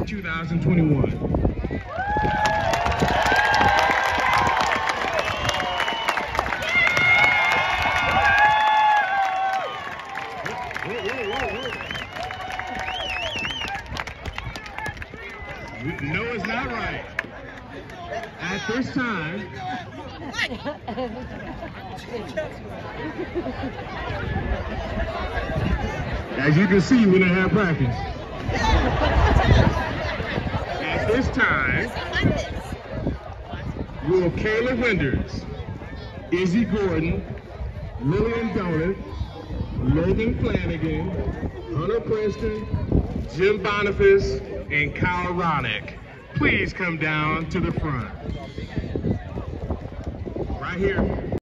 2021. No, it's not right. At this time, as you can see, we didn't have practice. At this time, will Kayla Winders, Izzy Gordon, Lillian Donut, Logan Flanagan, Hunter Preston, Jim Boniface, and Kyle Ronick please come down to the front? Right here.